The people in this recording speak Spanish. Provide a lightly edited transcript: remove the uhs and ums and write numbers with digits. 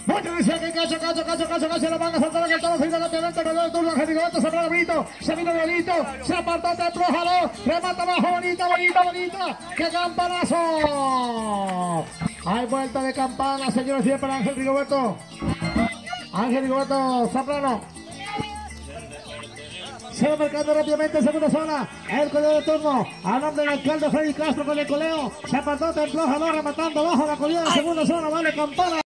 Mucha atención que cacho, la manga saltada que estamos frito, lateralmente, con el turno, Gerigoberto, se para bonito, se vino bonito, se apartó de Prójalo, remata abajo, bonita, ¡qué campanazo! Hay vuelta de campana, señores, siempre para Ángel Rigoberto Zambrano. Se va marcando rápidamente en segunda zona. El coleo de turno. A nombre del alcalde Freddy Castro con el coleo. Se apartó de Prójalo, rematando abajo la coleo en segunda zona. Vale, campana.